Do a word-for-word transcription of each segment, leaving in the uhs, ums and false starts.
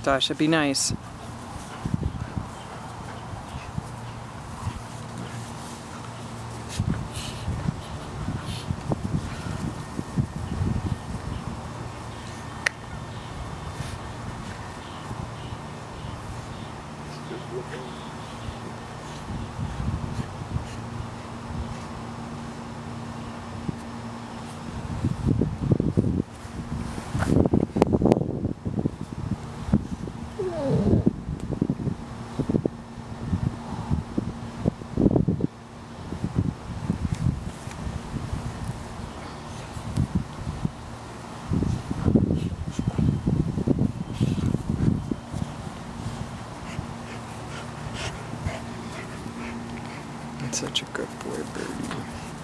Dasha, be nice. Such a good boy, Brodie.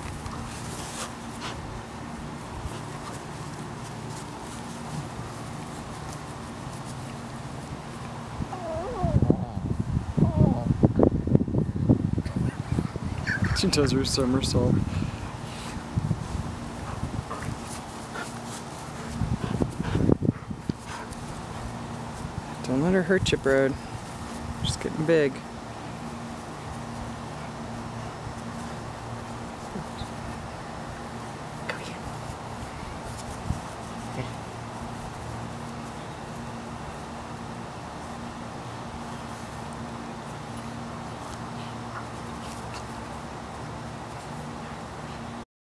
She does her somersault. Don't let her hurt you, Brode. She's getting big.